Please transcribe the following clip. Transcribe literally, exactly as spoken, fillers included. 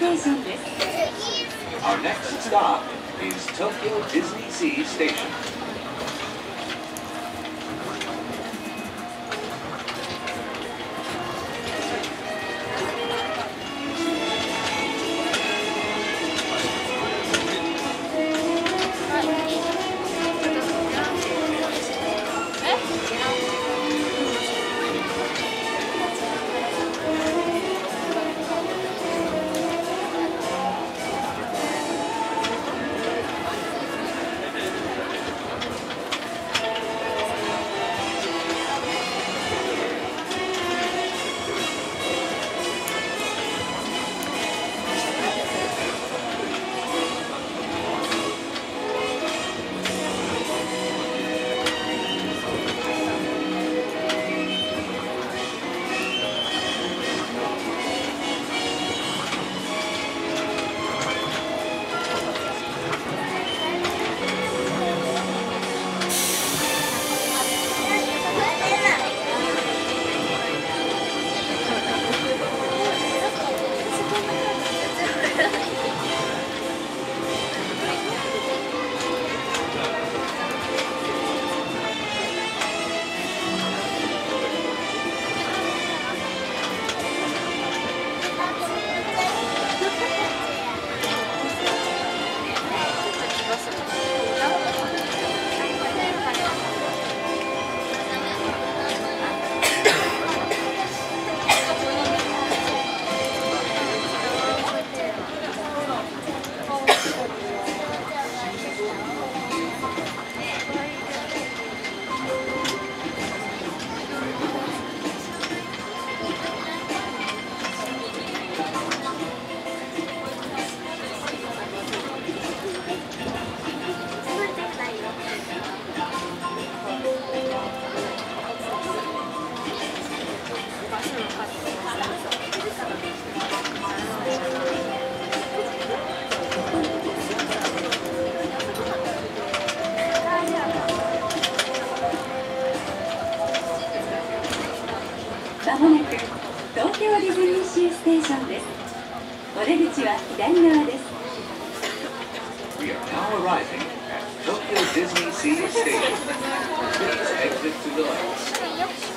ーションです。 Our next stop is Tokyo Disney Sea Station. まもなく東京ディズニーシーステーションです。お出口は左側です。 We are now arriving at Tokyo Disney Sea Station. Please exit to the left.